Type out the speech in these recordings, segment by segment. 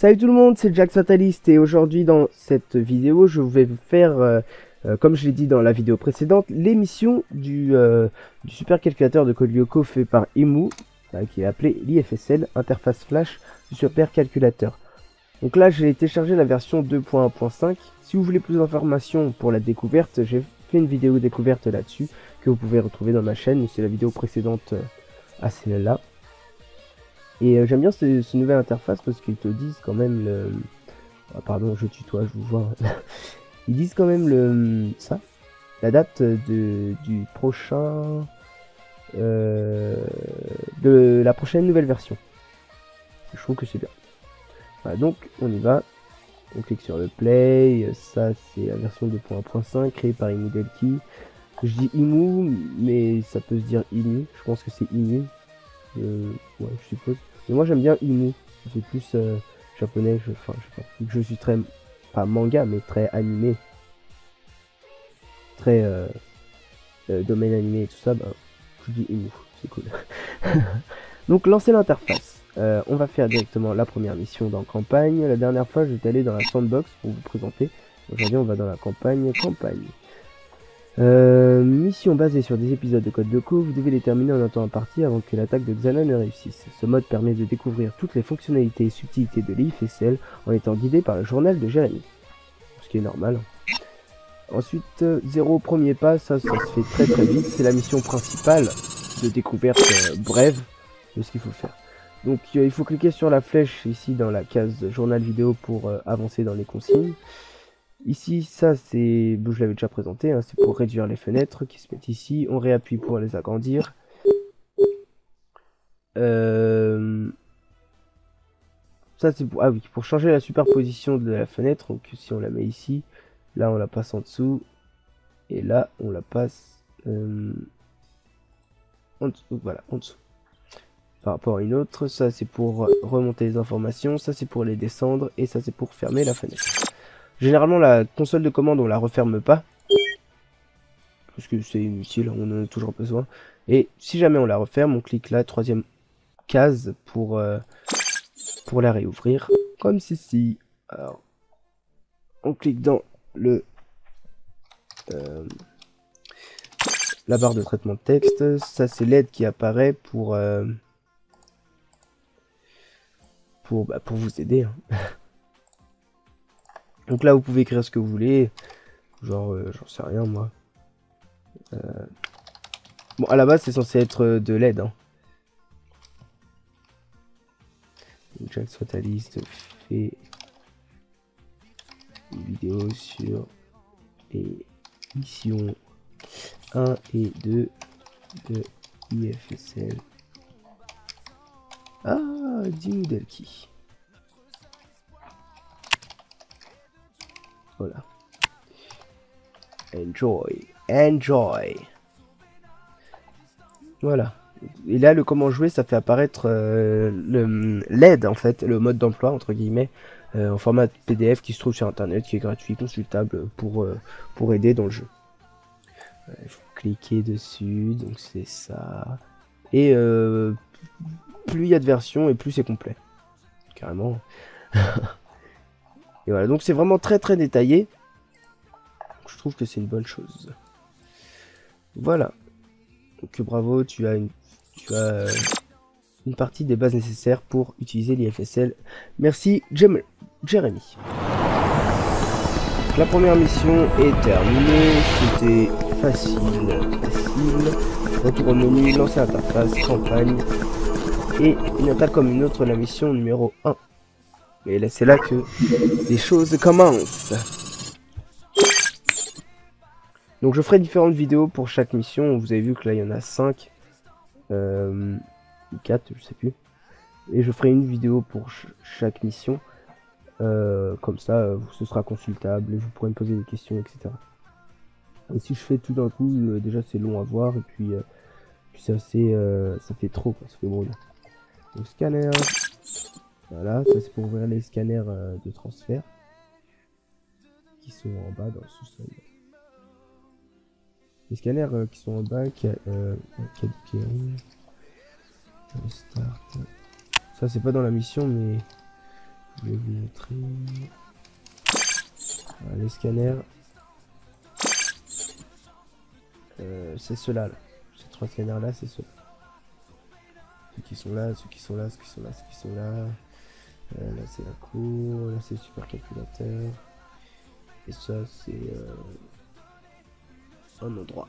Salut tout le monde, c'est Jack Fatalist et aujourd'hui dans cette vidéo je vais vous faire, comme je l'ai dit dans la vidéo précédente, l'émission du supercalculateur de Code Lyoko fait par Emu, qui est appelé l'IFSL, interface flash du supercalculateur. Donc là j'ai téléchargé la version 2.1.5, si vous voulez plus d'informations pour la découverte, j'ai fait une vidéo découverte là-dessus que vous pouvez retrouver dans ma chaîne, c'est la vidéo précédente à celle-là. Et j'aime bien ce nouvelle interface parce qu'ils te disent quand même le... Ah, pardon, je tutoie, je vous vois. Ils disent quand même la date du prochain... de la prochaine nouvelle version. Je trouve que c'est bien. Voilà, donc on y va. On clique sur le play. Ça c'est la version 2.1.5 créée par Emu Delki. Je dis Emu, mais ça peut se dire Inu. Je pense que c'est Inu. Ouais, je suppose. Mais moi j'aime bien Emu. C'est plus japonais. Enfin, je sais pas. Vu que je suis très, pas manga, mais très animé. Très domaine animé et tout ça. Bah, je dis Emu. C'est cool. Donc lancer l'interface. On va faire directement la première mission dans campagne. La dernière fois j'étais allé dans la sandbox pour vous présenter. Aujourd'hui on va dans la campagne. Mission basée sur des épisodes de Code Lyoko, vous devez les terminer en un temps imparti avant que l'attaque de Xana ne réussisse. Ce mode permet de découvrir toutes les fonctionnalités et subtilités de l'IFSL en étant guidé par le journal de Jérémy. Ce qui est normal. Ensuite, 0 premier pas, ça se fait très vite. C'est la mission principale de découverte brève de ce qu'il faut faire. Donc il faut cliquer sur la flèche ici dans la case journal vidéo pour avancer dans les consignes. Ici, ça c'est, je l'avais déjà présenté, hein, c'est pour réduire les fenêtres qui se mettent ici. On réappuie pour les agrandir. Ça c'est pour, ah oui, pour changer la superposition de la fenêtre. Donc si on la met ici, là on la passe en dessous, et là on la passe en dessous, voilà, en dessous. Par rapport à une autre, ça c'est pour remonter les informations, ça c'est pour les descendre, et ça c'est pour fermer la fenêtre. Généralement la console de commande on la referme pas, parce que c'est inutile, on en a toujours besoin. Et si jamais on la referme, on clique la troisième case pour la réouvrir, comme ceci. Alors, on clique dans le la barre de traitement de texte, ça c'est l'aide qui apparaît pour vous aider. Hein. Donc là vous pouvez écrire ce que vous voulez, genre j'en sais rien moi. Bon à la base c'est censé être de l'aide. Hein. Jack Fatalist fait une vidéo sur les missions 1 et 2 de IFSL. Ah, Emu Delki. Voilà. Enjoy. Voilà. Et là, le comment jouer, ça fait apparaître l'aide, en fait, le mode d'emploi, entre guillemets, en format PDF qui se trouve sur Internet, qui est gratuit, consultable pour aider dans le jeu. Il faut cliquer dessus, donc c'est ça. Et plus il y a de versions, et plus c'est complet. Carrément. Et voilà, donc c'est vraiment très détaillé. Je trouve que c'est une bonne chose. Voilà. Donc bravo, tu as une partie des bases nécessaires pour utiliser l'IFSL. Merci Jérémy. La première mission est terminée. C'était facile. Retour au menu, lancer l'interface, campagne. Et une attaque comme une autre, la mission numéro 1. Et là, c'est là que les choses commencent. Donc je ferai différentes vidéos pour chaque mission. Vous avez vu que là il y en a 5. 4, je sais plus. Et je ferai une vidéo pour chaque mission. Comme ça, ce sera consultable et vous pourrez me poser des questions, etc. Et si je fais tout d'un coup, déjà c'est long à voir. Et puis ça fait trop, quoi, ça fait brouillon. Donc scanner. Voilà, ça c'est pour ouvrir les scanners de transfert. Qui sont en bas dans le sous-sol. Les scanners qui sont en bas, start. Ça c'est pas dans la mission mais Je vais vous montrer. Voilà, les scanners. C'est ceux-là. Là. Ces 3 scanners là, c'est ceux. Ceux qui sont là, ceux qui sont là, ceux qui sont là, ceux qui sont là. Là c'est la cour, là c'est le supercalculateur. Et ça c'est un endroit.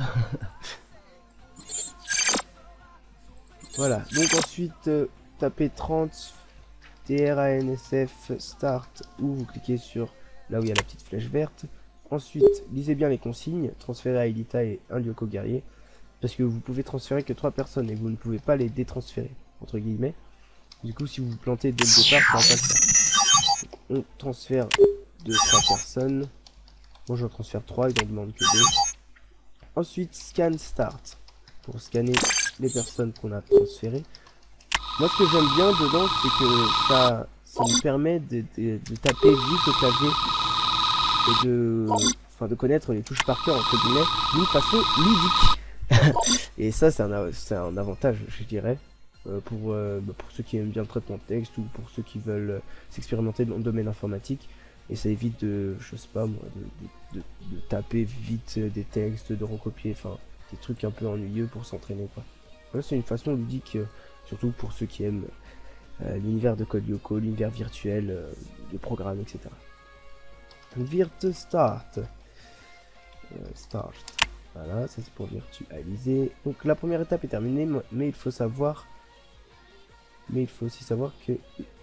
Voilà, donc ensuite tapez 30 TRANSF Start ou vous cliquez sur là où il y a la petite flèche verte. Ensuite, lisez bien les consignes, transférez à Elita et un Lyoko guerrier, parce que vous pouvez transférer que 3 personnes et vous ne pouvez pas les détransférer, entre guillemets. Du coup, si vous vous plantez dès le départ, ça va pas le faire. Donc, on transfère de 3 personnes. Moi, j'en transfère 3, il n'en demande que 2. Ensuite, scan start, pour scanner les personnes qu'on a transférées. Moi, ce que j'aime bien dedans, c'est que ça me permet de taper vite au clavier et de connaître les touches par cœur, entre guillemets, d'une façon ludique. Et ça, c'est un avantage, je dirais, pour ceux qui aiment bien le traitement de texte ou pour ceux qui veulent s'expérimenter dans le domaine informatique. Et ça évite de, je sais pas moi, de taper vite des textes, de recopier, enfin, des trucs un peu ennuyeux pour s'entraîner, quoi. Ouais, c'est une façon ludique, surtout pour ceux qui aiment l'univers de Code Lyoko, l'univers virtuel, de programmes, etc. Virt Start. Start. Voilà, ça c'est pour virtualiser. Donc la première étape est terminée, mais il faut savoir... Mais il faut aussi savoir que...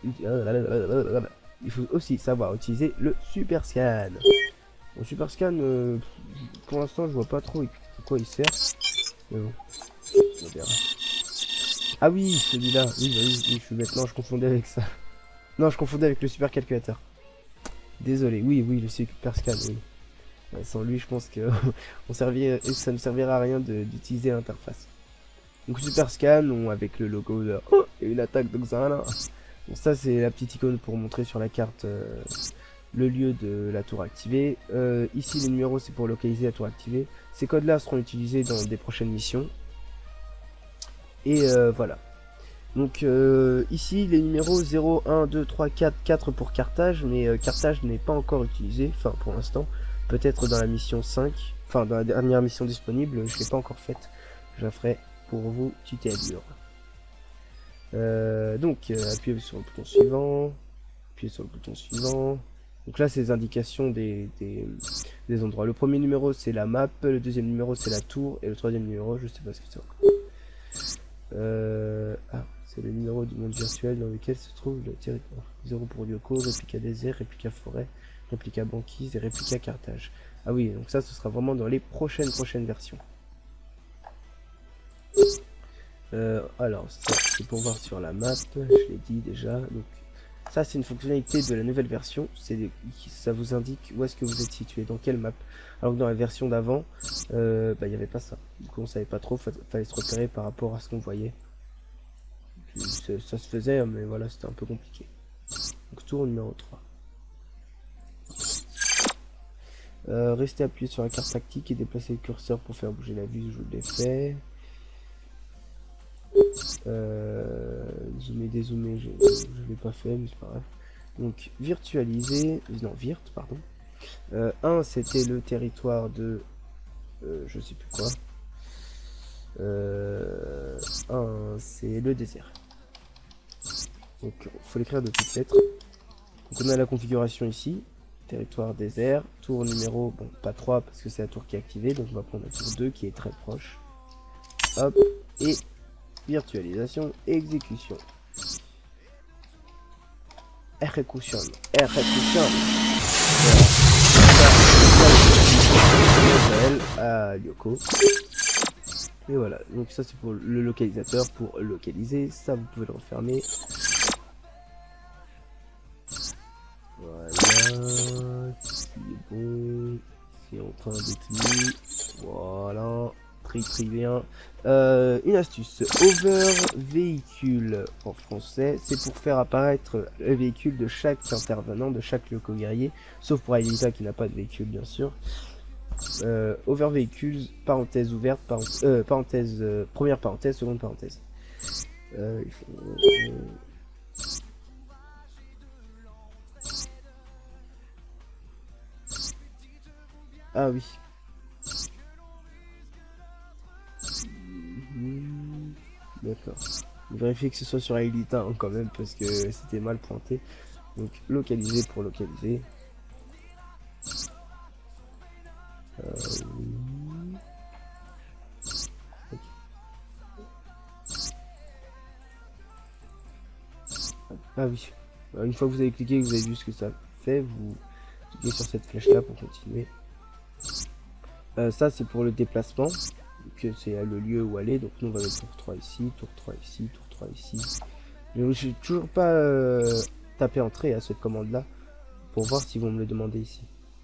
Il faut aussi savoir utiliser le Super Scan. Le Super Scan, pour l'instant, je vois pas trop à quoi il sert. Mais bon, on verra. Ah oui, celui-là. Oui, bah oui, je suis bête. Non, je confondais avec ça. Non, je confondais avec le Super Calculateur. Désolé. Oui, le Super Scan, oui. Sans lui, je pense que ça ne servira à rien d'utiliser l'interface. Donc Super Scan, avec le logo de et une attaque de Xana. Bon, ça c'est la petite icône pour montrer sur la carte le lieu de la tour activée. Ici les numéros c'est pour localiser la tour activée. Ces codes là seront utilisés dans des prochaines missions. Et voilà. Donc ici les numéros 0, 1, 2, 3, 4, 4 pour Carthage. Mais Carthage n'est pas encore utilisé, enfin pour l'instant. Peut-être dans la mission 5, enfin dans la dernière mission disponible, je ne l'ai pas encore faite. Je la ferai pour vous, tuter à dur. Donc appuyez sur le bouton suivant, appuyez sur le bouton suivant. Donc là c'est les indications des endroits. Le premier numéro c'est la map, le deuxième numéro c'est la tour et le troisième numéro je sais pas ce que c'est encore. Ah, c'est le numéro du monde virtuel dans lequel se trouve le territoire. 0 pour Lyoko, réplica désert, réplica forêt, réplica banquise et réplica Carthage. Ah oui, donc ça ce sera vraiment dans les prochaines versions. Alors ça c'est pour voir sur la map, je l'ai dit déjà. Donc ça c'est une fonctionnalité de la nouvelle version, ça vous indique où est-ce que vous êtes situé, dans quelle map. Alors que dans la version d'avant, il n'y avait pas ça. Du coup on savait pas trop, fallait se repérer par rapport à ce qu'on voyait. Ça se faisait, mais voilà, c'était un peu compliqué. Donc tour numéro 3. Restez appuyé sur la carte tactique et déplacer le curseur pour faire bouger la vue, je l'ai fait. Zoomer, dézoomer, je l'ai pas fait, mais c'est pas grave. Donc virtualiser, non virt, pardon. 1 c'était le territoire de je sais plus quoi. 1 c'est le désert. Donc faut l'écrire de toutes lettres. Donc on a la configuration ici, territoire désert, tour numéro, bon pas 3 parce que c'est la tour qui est activée, donc on va prendre la tour 2 qui est très proche. Hop, et virtualisation, exécution. Exécution. À Lyoko. Et voilà, donc ça c'est pour le localisateur, pour localiser, ça vous pouvez le refermer. Voilà, c'est bon, c'est en train d'être mis, voilà, très bien. Une astuce, over véhicule en français, c'est pour faire apparaître le véhicule de chaque intervenant, de chaque Lyoko guerrier, sauf pour Elita qui n'a pas de véhicule bien sûr. Over véhicule, parenthèse ouverte, parenthèse, première parenthèse, seconde parenthèse. Ah oui. D'accord. Vérifier que ce soit sur Aelita hein, quand même parce que c'était mal pointé. Donc localiser pour localiser. Ok. Ah oui. Une fois que vous avez cliqué, que vous avez vu ce que ça fait, vous cliquez sur cette flèche là pour continuer. Ça c'est pour le déplacement. Donc c'est le lieu où aller. Donc nous on va mettre tour 3 ici, tour 3 ici, tour 3 ici. Mais je n'ai toujours pas tapé entrée à cette commande là pour voir s'ils vont me le demander ici.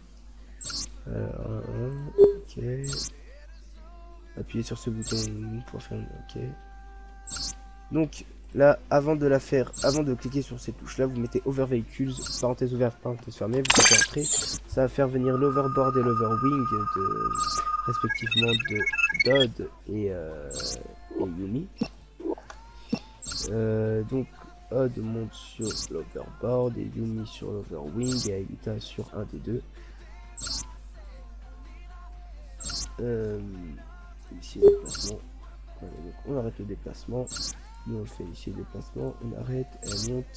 Ok. Appuyez sur ce bouton pour faire ok. Donc là, avant de cliquer sur ces touches là, vous mettez over vehicles, parenthèse ouverte, parenthèse fermée, vous faites entrer. Ça va faire venir l'overboard et l'overwing respectivement de Dodd et Yumi. Donc Odd monte sur l'overboard et Yumi sur l'overwing et Aelita sur un des deux. Ici le déplacement. Voilà, donc on arrête le déplacement. Nous on fait ici le déplacement. On arrête, elle monte.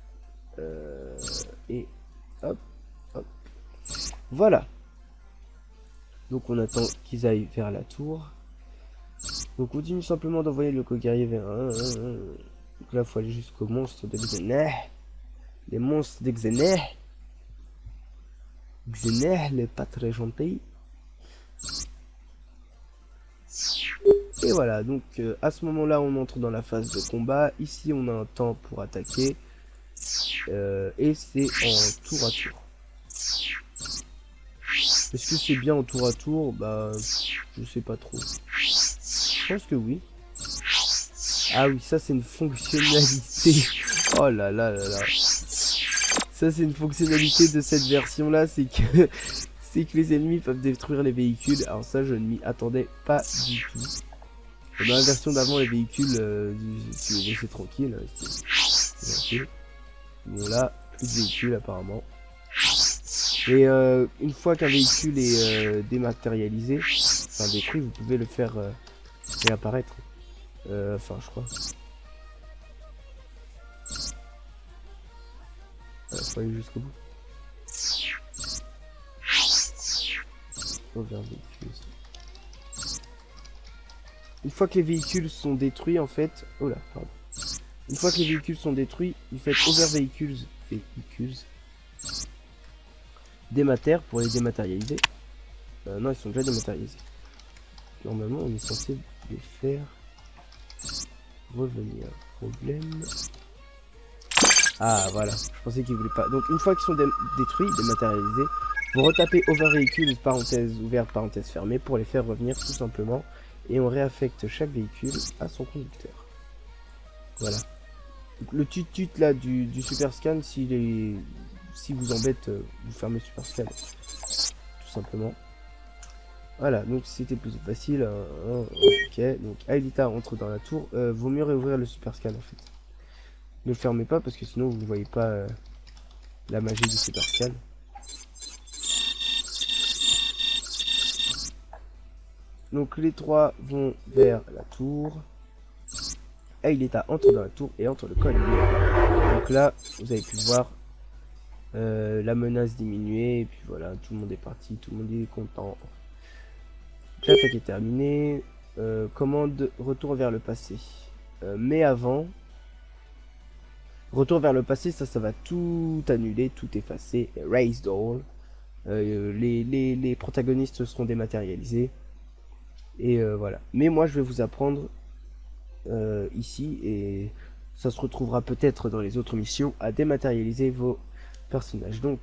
Et hop, hop. Voilà. Donc on attend qu'ils aillent vers la tour. Donc on continue simplement d'envoyer le co-guerrier vers un. Donc là il faut aller jusqu'au monstre de Xeneh. Les monstres de Xeneh. Xeneh, le pas très gentil. Et voilà, donc à ce moment-là, on entre dans la phase de combat. Ici, on a un temps pour attaquer. Et c'est en tour à tour. Est-ce que c'est bien en tour à tour? Bah, je sais pas trop. Je pense que oui. Ah oui, ça c'est une fonctionnalité. Oh là là là là. Ça c'est une fonctionnalité de cette version-là, c'est que les ennemis peuvent détruire les véhicules. Alors ça, je ne m'y attendais pas du tout. Dans la version d'avant, les véhicules, tu les laissais tranquilles. Bon là, plus de véhicules apparemment. Et une fois qu'un véhicule est dématérialisé, enfin détruit, vous pouvez le faire réapparaître. Enfin, je crois. Faut aller jusqu'au bout. Une fois que les véhicules sont détruits, en fait... Oh là, pardon. Une fois que les véhicules sont détruits, vous faites over véhicules démater pour les dématérialiser. Non, ils sont déjà dématérialisés. Normalement, on est censé les faire revenir. Problème. Ah, voilà. Je pensais qu'ils voulaient pas. Donc, une fois qu'ils sont détruits, dématérialisés, vous retapez over véhicules, parenthèse ouverte, parenthèse fermée, pour les faire revenir tout simplement. Et on réaffecte chaque véhicule à son conducteur. Voilà. Donc, le tut là du super scan, si vous embête, vous fermez super scan. Tout simplement. Voilà, donc c'était plus facile. Ok, donc Aelita entre dans la tour. Vaut mieux réouvrir le super scan en fait. Ne le fermez pas parce que sinon vous ne voyez pas la magie du super scan. Donc les trois vont vers la tour. Aelita entre dans la tour et entre le collier. Donc là, vous avez pu voir la menace diminuer. Et puis voilà, tout le monde est parti, tout le monde est content. L'attaque est terminée. Commande retour vers le passé. Mais avant, retour vers le passé, ça va tout annuler, tout effacer. Erased all. Les protagonistes seront dématérialisés. Et voilà. Mais moi, je vais vous apprendre ici, et ça se retrouvera peut-être dans les autres missions, à dématérialiser vos personnages. Donc,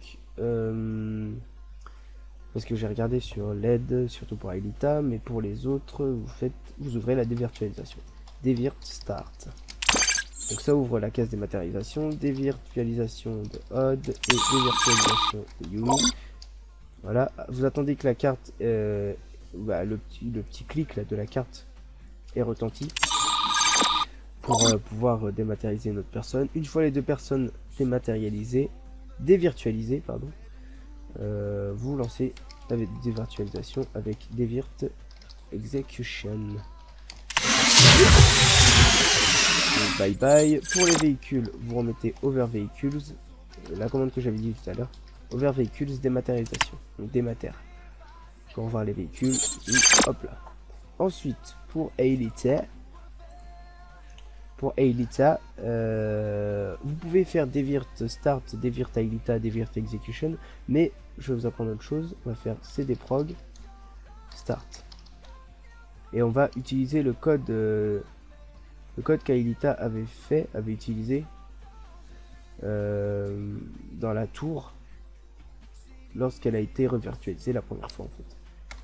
parce que j'ai regardé sur l'aide, surtout pour Aelita, mais pour les autres, vous ouvrez la dévirtualisation. Devirt Start. Donc ça ouvre la case dématérialisation, dévirtualisation de Odd et dévirtualisation de Yumi. Voilà, vous attendez que la carte, le petit clic là de la carte est retenti pour pouvoir dématérialiser notre personne. Une fois les deux personnes dévirtualisées, pardon, vous lancez avec dévirtualisation avec Devirt Execution. Donc, bye bye. Pour les véhicules, vous remettez Over Vehicles, la commande que j'avais dit tout à l'heure. Over Vehicles dématérialisation, donc démater. Pour voir les véhicules, hop là. Ensuite, pour Aelita, vous pouvez faire Devirt Start, Devirt Aelita, Devirt Execution, mais je vais vous apprendre autre chose. On va faire cdprog Start. Et on va utiliser le code qu'Aelita avait utilisé dans la tour lorsqu'elle a été revirtualisée la première fois en fait.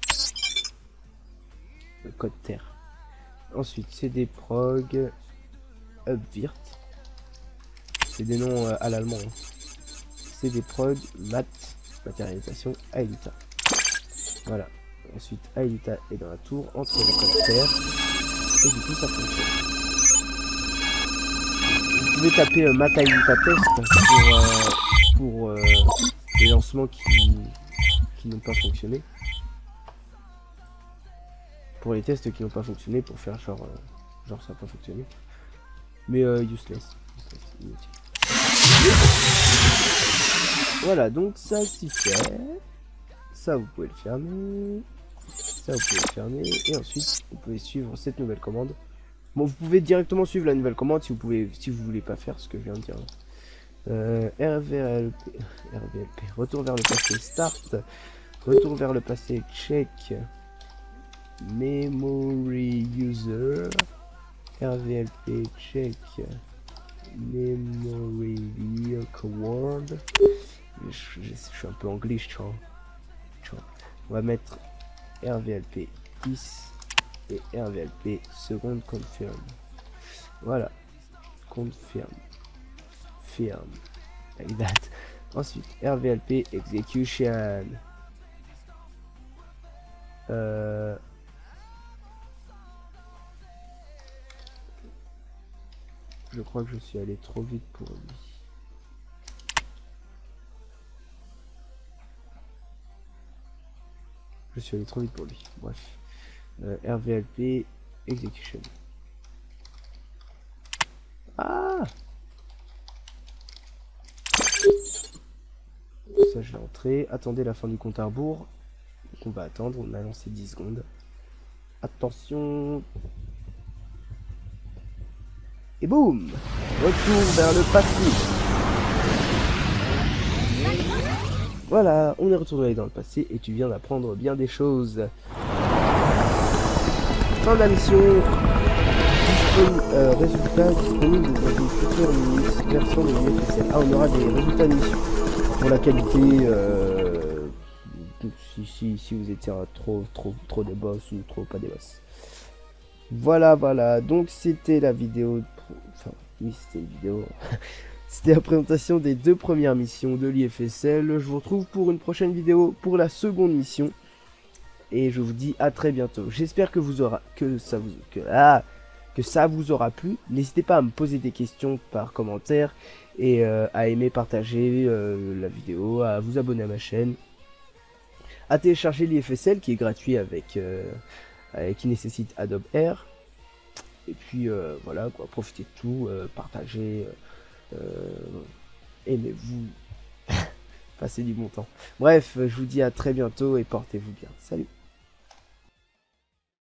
Le code terre. Ensuite cdprog upvirt. C'est des noms à l'allemand. Hein. cdprog mat matérialisation Aelita. Voilà. Ensuite Aelita est dans la tour entre le code terre et du coup ça fonctionne. Vous pouvez taper mat Aelita test pour les lancements qui n'ont pas fonctionné. Pour les tests qui n'ont pas fonctionné, pour faire genre ça n'a pas fonctionné. Mais useless. Voilà, donc ça c'est fait. Ça vous pouvez le fermer. Ça vous pouvez le fermer. Et ensuite vous pouvez suivre cette nouvelle commande. Bon, vous pouvez directement suivre la nouvelle commande si vous voulez pas faire ce que je viens de dire. RVLP, retour vers le passé, start, retour vers le passé, check, memory user, RVLP, check, memory vehicle word, je suis un peu anglais, on va mettre RVLP 10 et RVLP seconde confirm, voilà, confirm. Like that. Ensuite RVLP execution. Je crois que je suis allé trop vite pour lui. Bref. RVLP execution. Ah, ça je l'ai entré. Attendez la fin du compte à rebours. Donc on va attendre, on a lancé 10 secondes. Attention. Et boum, retour vers le passé. Voilà, on est retourné dans le passé et tu viens d'apprendre bien des choses. Fin de la mission. Résultats disponibles dans une future version de l'UFSL. Ah, on aura des résultats de mission. Pour la qualité, si vous étiez trop des boss ou trop pas des boss. Voilà, donc c'était la vidéo, enfin oui c'était une vidéo, c'était la présentation des 2 premières missions de l'IFSL. Je vous retrouve pour une prochaine vidéo pour la seconde mission, et je vous dis à très bientôt. J'espère que ça vous aura plu. N'hésitez pas à me poser des questions par commentaire, et à aimer, partager la vidéo, à vous abonner à ma chaîne, à télécharger l'IFSL qui est gratuit qui nécessite Adobe Air. Et puis voilà quoi, profitez de tout, partagez, aimez-vous, passez du bon temps. Bref, je vous dis à très bientôt et portez-vous bien. Salut.